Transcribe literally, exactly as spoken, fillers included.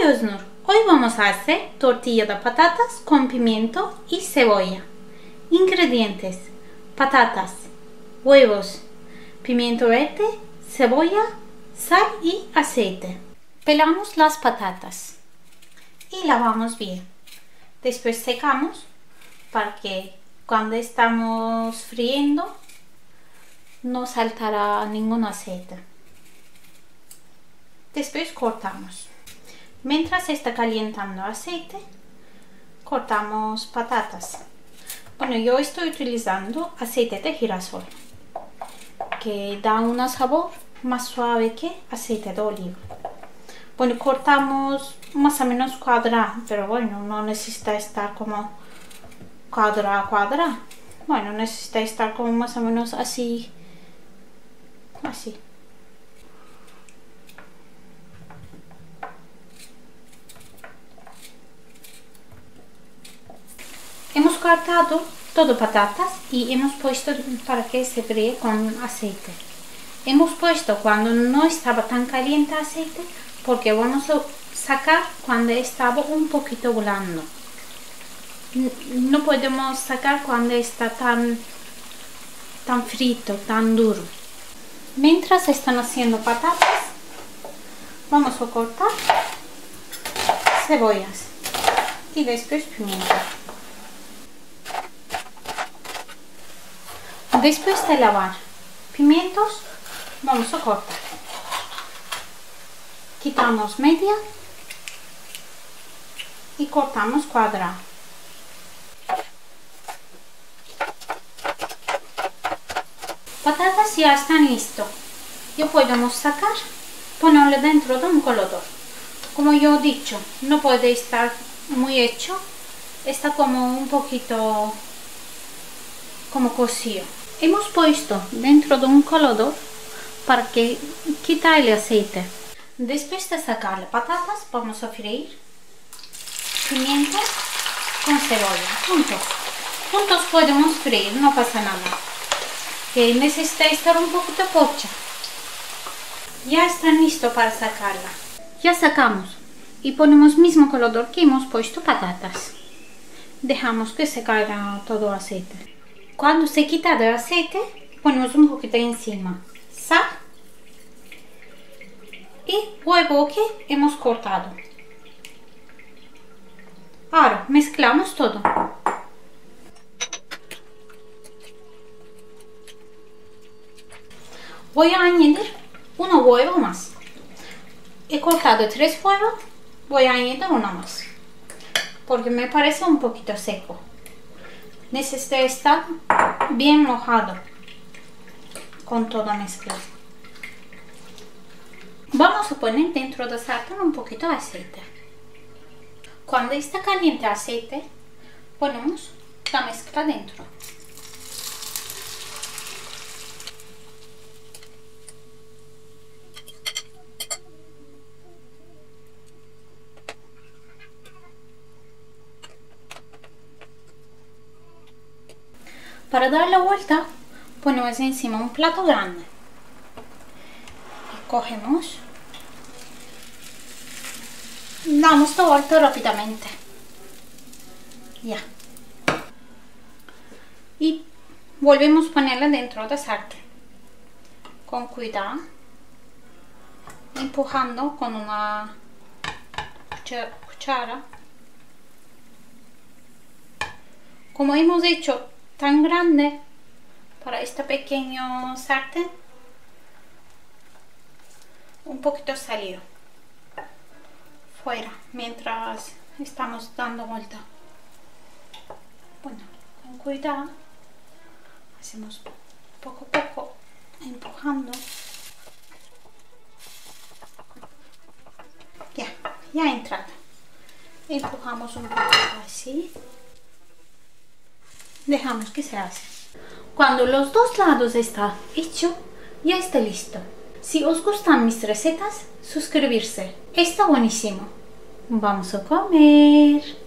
Öznur. Hoy vamos a hacer tortilla de patatas con pimiento y cebolla. Ingredientes: patatas, huevos, pimiento verde, cebolla, sal y aceite. Pelamos las patatas y lavamos bien. Después secamos para que cuando estamos friendo no saltará ningún aceite. Después cortamos. Mientras está calentando aceite, cortamos patatas. Bueno, yo estoy utilizando aceite de girasol, que da un sabor más suave que aceite de oliva. Bueno, cortamos más o menos cuadrado, pero bueno, no necesita estar como cuadrado, cuadrado. Bueno, necesita estar como más o menos así, así. Hemos cortado todo patatas y hemos puesto para que se fríe con aceite. Hemos puesto cuando no estaba tan caliente aceite, porque vamos a sacar cuando estaba un poquito blando. No podemos sacar cuando está tan, tan frito, tan duro. Mientras están haciendo patatas, vamos a cortar cebollas y después pimiento. Después de lavar pimientos, vamos a cortar. Quitamos media y cortamos cuadrado. Patatas ya están listas. Ya podemos sacar, ponerlo dentro de un colador. Como yo he dicho, no puede estar muy hecho, está como un poquito como cocido. Hemos puesto dentro de un colador para que quita el aceite. Después de sacar las patatas, vamos a freír pimiento con cebolla juntos. Juntos podemos freír, no pasa nada. Que necesita estar un poquito pocha. Ya está listo para sacarla. Ya sacamos y ponemos mismo colador que hemos puesto patatas. Dejamos que se caiga todo el aceite. Cuando se quita el aceite, ponemos un poquito encima sal y huevo que hemos cortado. Ahora mezclamos todo. Voy a añadir un huevo más. He cortado tres huevos, voy a añadir uno más, porque me parece un poquito seco. Necesita estar bien mojado con toda mezcla. Vamos a poner dentro del sartén un poquito de aceite. Cuando está caliente el aceite, ponemos la mezcla dentro. Para dar la vuelta, ponemos encima un plato grande y cogemos, damos la vuelta rápidamente, ya, y volvemos a ponerla dentro del sartén con cuidado, empujando con una cuchara. Como hemos hecho tan grande para este pequeño sartén, un poquito salido fuera mientras estamos dando vuelta. Bueno, con cuidado hacemos poco a poco, empujando. Ya, ya ha entrado. Empujamos un poco así. Dejamos que se hace. Cuando los dos lados están hechos, ya está listo. Si os gustan mis recetas, suscribirse. Está buenísimo. Vamos a comer.